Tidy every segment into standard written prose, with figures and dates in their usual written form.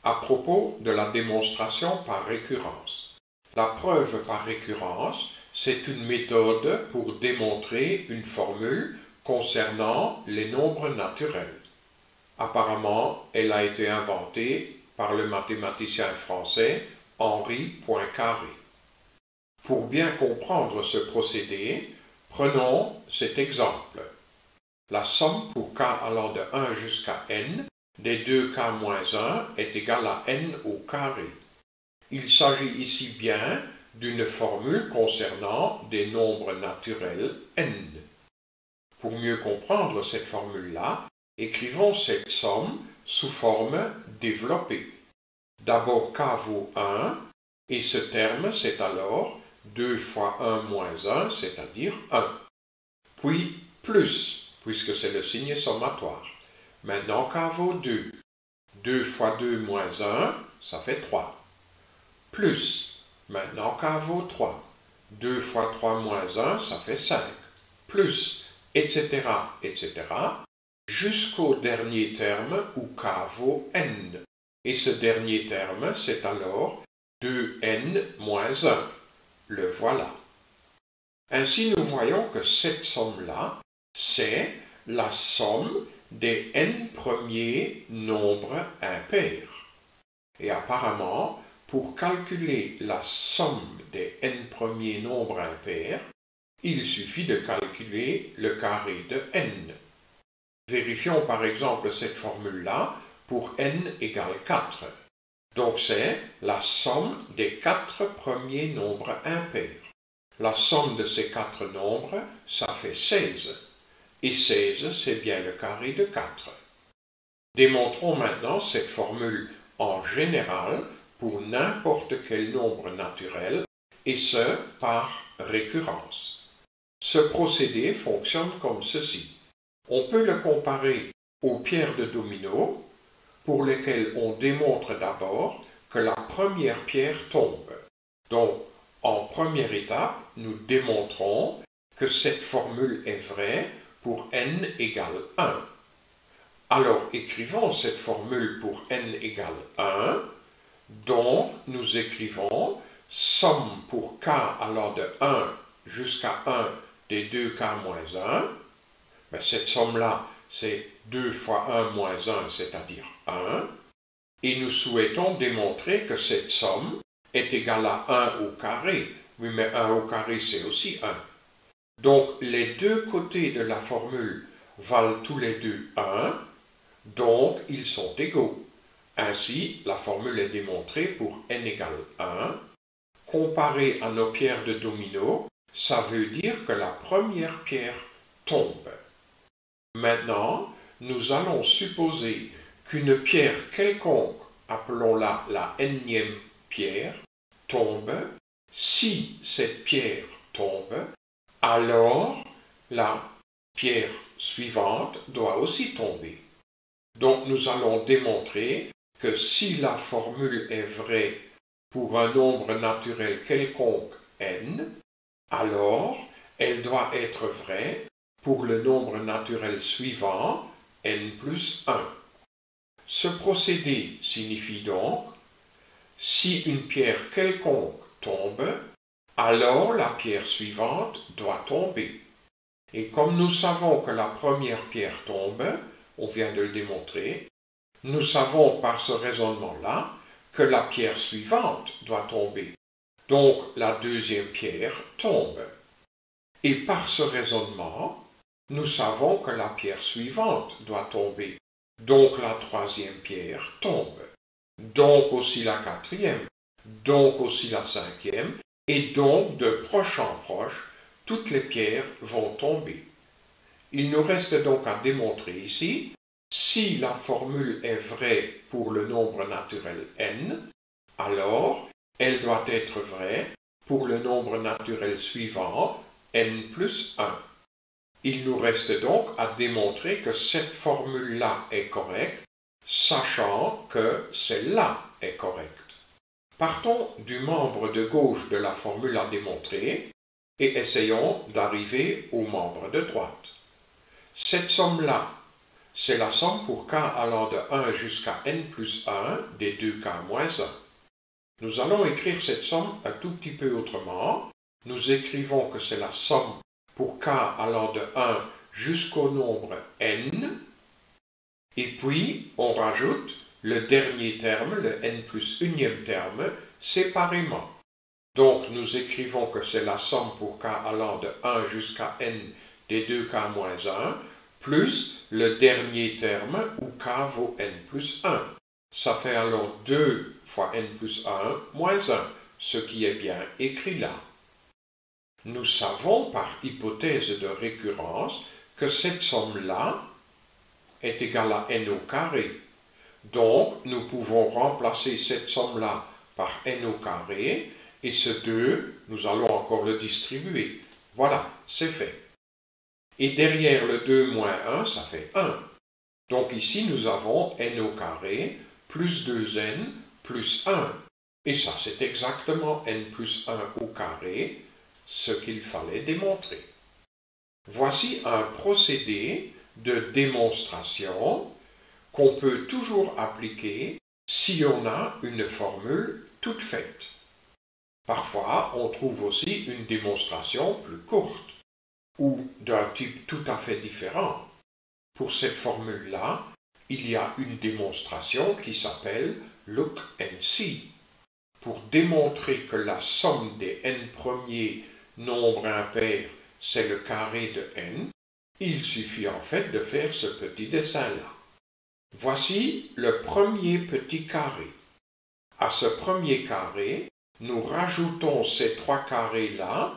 à propos de la démonstration par récurrence. La preuve par récurrence, c'est une méthode pour démontrer une formule concernant les nombres naturels. Apparemment, elle a été inventée par le mathématicien français Henri Poincaré. Pour bien comprendre ce procédé, prenons cet exemple. La somme pour k allant de 1 jusqu'à n des deux k-1 est égale à n au carré. Il s'agit ici bien d'une formule concernant des nombres naturels n. Pour mieux comprendre cette formule-là, écrivons cette somme sous forme développée. D'abord k vaut 1, et ce terme c'est alors 2 fois 1 moins 1, c'est-à-dire 1. Puis plus, puisque c'est le signe sommatoire. Maintenant k vaut 2. 2 fois 2 moins 1, ça fait 3. Plus, maintenant k vaut 3. 2 fois 3 moins 1, ça fait 5. Plus, etc., etc., jusqu'au dernier terme où k vaut n. Et ce dernier terme, c'est alors 2n moins 1. Le voilà. Ainsi, nous voyons que cette somme-là, c'est la somme des n premiers nombres impairs. Et apparemment, pour calculer la somme des n premiers nombres impairs, il suffit de calculer le carré de n. Vérifions par exemple cette formule-là pour n égale 4. Donc c'est la somme des 4 premiers nombres impairs. La somme de ces 4 nombres, ça fait 16. Et 16, c'est bien le carré de 4. Démontrons maintenant cette formule en général pour n'importe quel nombre naturel, et ce, par récurrence. Ce procédé fonctionne comme ceci. On peut le comparer aux pierres de domino, pour lesquelles on démontre d'abord que la première pierre tombe. Donc, en première étape, nous démontrons que cette formule est vraie pour n égale 1. Alors, écrivons cette formule pour n égale 1, dont nous écrivons somme pour k allant de 1 jusqu'à 1 des deux k moins 1. Mais cette somme-là, c'est 2 fois 1 moins 1, c'est-à-dire 1. Et nous souhaitons démontrer que cette somme est égale à 1 au carré. Oui, mais 1 au carré, c'est aussi 1. Donc, les deux côtés de la formule valent tous les deux 1, donc ils sont égaux. Ainsi, la formule est démontrée pour n égale 1. Comparé à nos pierres de domino, ça veut dire que la première pierre tombe. Maintenant, nous allons supposer qu'une pierre quelconque, appelons-la la nème pierre, tombe. Si cette pierre tombe, alors la pierre suivante doit aussi tomber. Donc nous allons démontrer que si la formule est vraie pour un nombre naturel quelconque n, alors elle doit être vraie pour le nombre naturel suivant, n plus 1. Ce procédé signifie donc, si une pierre quelconque tombe, alors la pierre suivante doit tomber. Et comme nous savons que la première pierre tombe, on vient de le démontrer, nous savons par ce raisonnement-là que la pierre suivante doit tomber. Donc la deuxième pierre tombe. Et par ce raisonnement, nous savons que la pierre suivante doit tomber. Donc la troisième pierre tombe. Donc aussi la quatrième. Donc aussi la cinquième. Et donc de proche en proche, toutes les pierres vont tomber. Il nous reste donc à démontrer ici, si la formule est vraie pour le nombre naturel n, alors elle doit être vraie pour le nombre naturel suivant, n plus 1. Il nous reste donc à démontrer que cette formule-là est correcte, sachant que celle-là est correcte. Partons du membre de gauche de la formule à démontrer et essayons d'arriver au membre de droite. Cette somme-là, c'est la somme pour k allant de 1 jusqu'à n plus 1 des deux k moins 1. Nous allons écrire cette somme un tout petit peu autrement. Nous écrivons que c'est la somme pour k allant de 1 jusqu'au nombre n, et puis on rajoute le dernier terme, le n plus unième terme, séparément. Donc nous écrivons que c'est la somme pour k allant de 1 jusqu'à n des deux k moins 1, plus le dernier terme où k vaut n plus 1. Ça fait alors 2 fois n plus 1 moins 1, ce qui est bien écrit là. Nous savons par hypothèse de récurrence que cette somme-là est égale à n au carré. Donc nous pouvons remplacer cette somme-là par n au carré, et ce 2, nous allons encore le distribuer. Voilà, c'est fait. Et derrière le 2 moins 1, ça fait 1. Donc ici, nous avons n au carré plus 2n plus 1. Et ça, c'est exactement n plus 1 au carré, ce qu'il fallait démontrer. Voici un procédé de démonstration qu'on peut toujours appliquer si on a une formule toute faite. Parfois, on trouve aussi une démonstration plus courte ou d'un type tout à fait différent. Pour cette formule-là, il y a une démonstration qui s'appelle Look and See. Pour démontrer que la somme des n premiers nombres impairs, c'est le carré de n, il suffit en fait de faire ce petit dessin-là. Voici le premier petit carré. À ce premier carré, nous rajoutons ces trois carrés-là,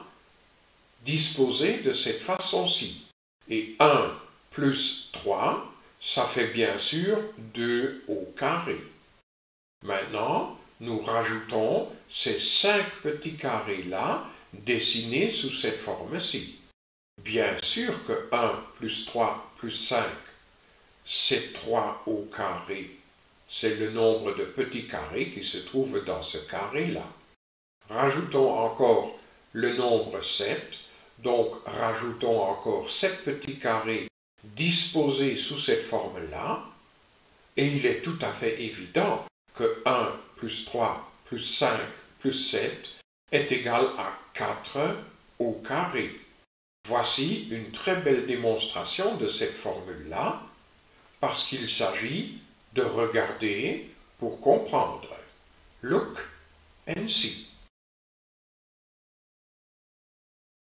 disposés de cette façon-ci. Et 1 plus 3, ça fait bien sûr 2 au carré. Maintenant, nous rajoutons ces 5 petits carrés-là, dessinés sous cette forme-ci. Bien sûr que 1 plus 3 plus 5, c'est 3 au carré. C'est le nombre de petits carrés qui se trouvent dans ce carré-là. Rajoutons encore le nombre 7, donc rajoutons encore 7 petits carrés disposés sous cette forme-là, et il est tout à fait évident que 1 plus 3 plus 5 plus 7 est égal à 4 au carré. Voici une très belle démonstration de cette formule-là, parce qu'il s'agit de regarder pour comprendre. Look and see.